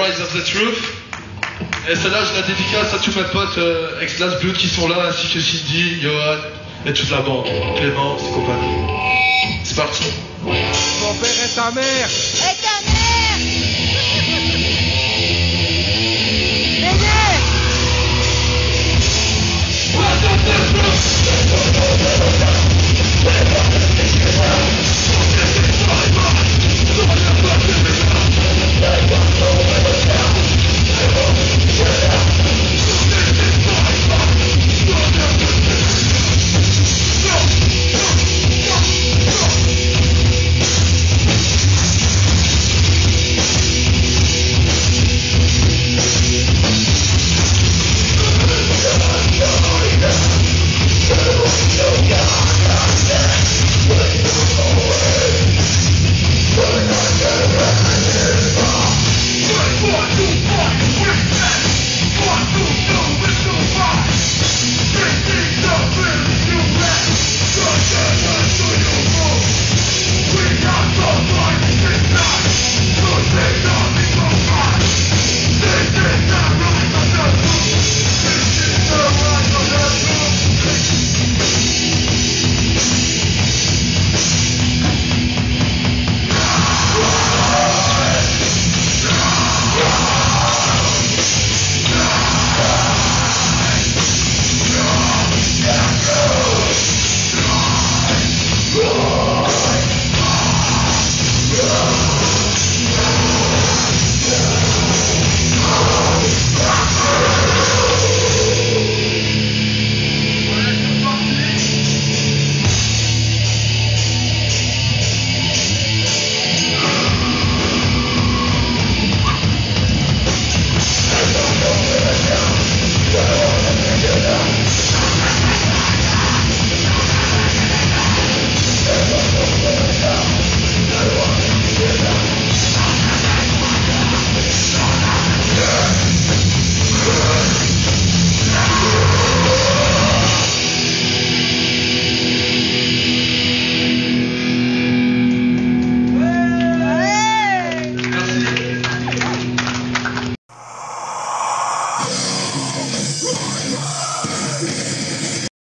Eyes of the Truth. Et celle-là, je la dédicace à tous mes potes ex-Glass Blood qui sont là, ainsi que Cindy, Johan et toute la bande. Clément, c'est compagnie. C'est parti. Mon père et ta mère. Et ta mère.